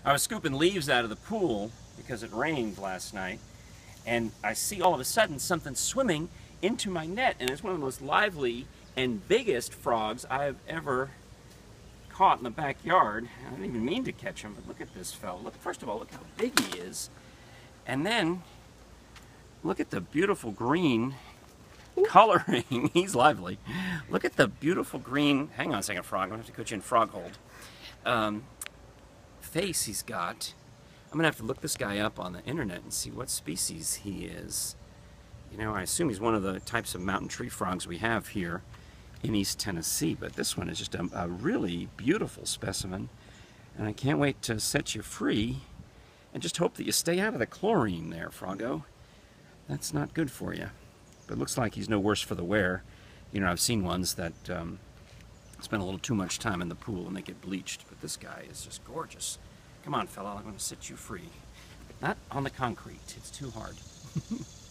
I was scooping leaves out of the pool because it rained last night, and I see all of a sudden something swimming into my net, and it's one of the most lively and biggest frogs I have ever caught in the backyard. I didn't even mean to catch him, but look at this fella. Look, first of all, look how big he is. And then, look at the beautiful green coloring. He's lively. Look at the beautiful green, hang on a second, frog, I'm going to have to put you in frog hold. Face he's got. I'm going to have to look this guy up on the internet and see what species he is. You know, I assume he's one of the types of mountain tree frogs we have here in East Tennessee, but this one is just a really beautiful specimen, and I can't wait to set you free, and just hope that you stay out of the chlorine there, Froggo. That's not good for you, but it looks like he's no worse for the wear. You know, I've seen ones that spend a little too much time in the pool and they get bleached, but this guy is just gorgeous. Come on, fella, I'm going to set you free. Not on the concrete, it's too hard.